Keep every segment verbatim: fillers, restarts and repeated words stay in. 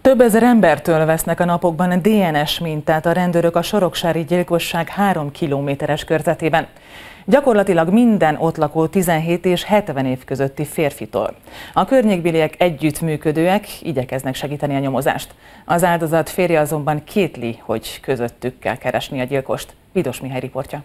Több ezer embertől vesznek a napokban dé en es mintát a rendőrök a soroksári gyilkosság három kilométeres körzetében. Gyakorlatilag minden ott lakó tizenhét és hetven év közötti férfitól. A környékbéliek együttműködőek, igyekeznek segíteni a nyomozást. Az áldozat férje azonban kétli, hogy közöttük kell keresni a gyilkost. Vidos Mihály riportja.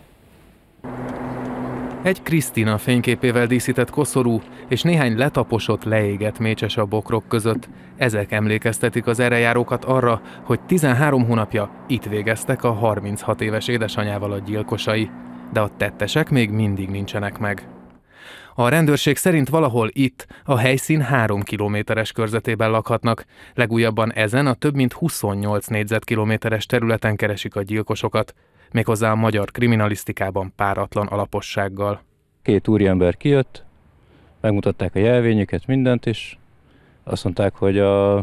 Egy Krisztina fényképével díszített koszorú és néhány letaposott, leégett mécses a bokrok között. Ezek emlékeztetik az errejárókat arra, hogy tizenhárom hónapja itt végeztek a harminchat éves édesanyával a gyilkosai, de a tettesek még mindig nincsenek meg. A rendőrség szerint valahol itt, a helyszín három kilométeres körzetében lakhatnak. Legújabban ezen a több mint huszonnyolc négyzetkilométeres területen keresik a gyilkosokat, méghozzá a magyar kriminalisztikában páratlan alapossággal. Két úriember kijött, megmutatták a jelvényüket, mindent, és azt mondták, hogy a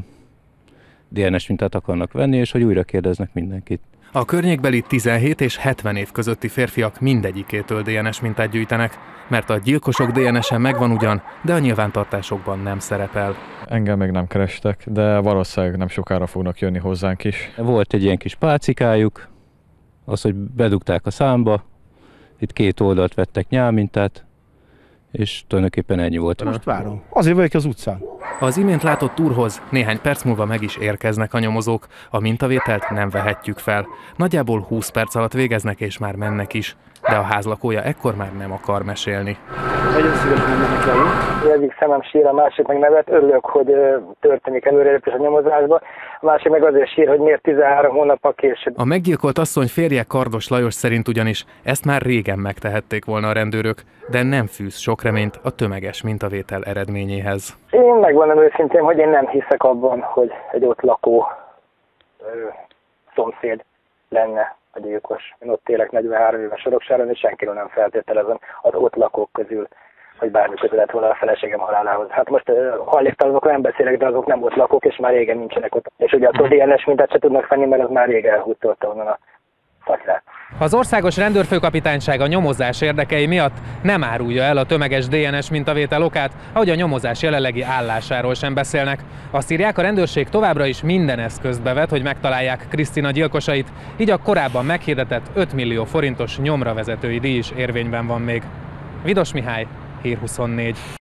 dé en es mintát akarnak venni, és hogy újra kérdeznek mindenkit. A környékbeli tizenhét és hetven év közötti férfiak mindegyikétől dé en es mintát gyűjtenek, mert a gyilkosok dé en es-e megvan ugyan, de a nyilvántartásokban nem szerepel. Engem még nem kerestek, de valószínűleg nem sokára fognak jönni hozzánk is. Volt egy ilyen kis pálcikájuk, az, hogy bedugták a számba, itt két oldalt vettek nyálmintát, és tulajdonképpen ennyi volt. Most várom. Azért vagyok az utcán. Az imént látott úrhoz néhány perc múlva meg is érkeznek a nyomozók, a mintavételt nem vehetjük fel. Nagyjából húsz perc alatt végeznek és már mennek is, de a házlakója ekkor már nem akar mesélni. Nagyon szívesen mennek velünk. Egyik szemem sír, a másik meg nevet. Örülök, hogy történik előrelépés a nyomozásba. A másik meg azért sír, hogy miért tizenhárom hónappal később. A meggyilkolt asszony férje Kardos Lajos szerint ugyanis ezt már régen megtehették volna a rendőrök, de nem fűz sok reményt a tömeges mintavétel eredményéhez. Én megmondom őszintén, hogy én nem hiszek abban, hogy egy ott lakó ö, szomszéd lenne a gyilkos. Én ott élek negyvenhárom éves Soroksáron, és senkiről nem feltételezem az ott lakók közül, hogy bármi köze lett volna a feleségem halálához. Hát most uh, hajléktalanokról nem beszélek, de azok nem ott lakók, és már régen nincsenek ott. És ugye a dé en es mintát se tudnak venni, mert az már régen elhúztolta onnan a szakját. Az Országos Rendőrfőkapitányság a nyomozás érdekei miatt nem árulja el a tömeges dé en es mintavétel okát, ahogy a nyomozás jelenlegi állásáról sem beszélnek. Azt írják, a rendőrség továbbra is minden eszközt bevet, hogy megtalálják Krisztina gyilkosait, így a korábban meghirdetett öt millió forintos nyomravezetői díj is érvényben van még. Vidos Mihály, Hír huszonnégy.